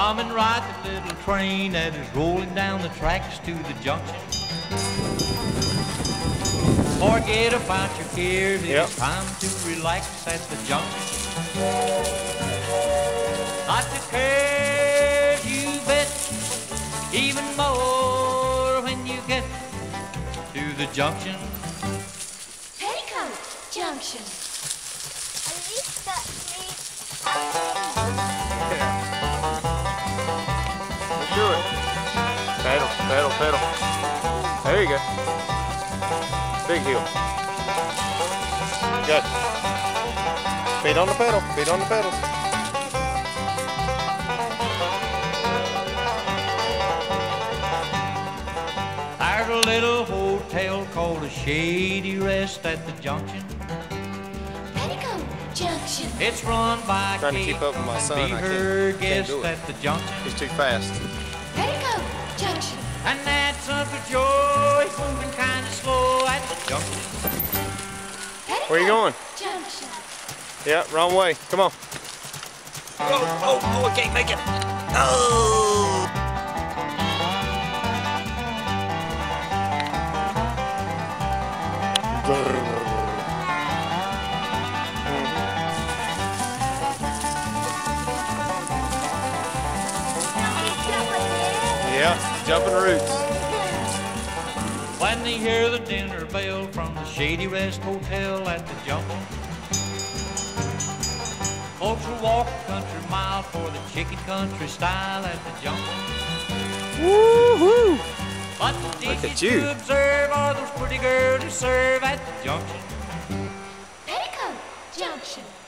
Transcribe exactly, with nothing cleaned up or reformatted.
Come and ride the little train that is rolling down the tracks to the junction. Forget about your cares, Yep. it's time to relax at the junction. Not to care, you bet, even more when you get to the junction. Petticoat Junction. Let's do it. Pedal, pedal, pedal. There you go. Big heel. Good. Feet on the pedal, feet on the pedal. There's a little hotel called a Shady Rest at the junction. Petticoat Junction. It's run by Trying to Kate keep up with my son, Be I her can't- can't guest do it. at the junction. He's too fast. Petticoat Junction. And that's Uncle Joe, he's moving kind of slow at the junction. Petticoat Where you going? Junction. Yeah, wrong way. Come on. Oh, oh, oh, I can't make it. Oh! Yeah, jumping roots. When they hear the dinner bell from the Shady Rest Hotel at the junction, folks will walk a country mile for the chicken country style at the junction. Woo-hoo! But the Look at dishes you. to observe are those pretty girls who serve at the junction. Petticoat Junction.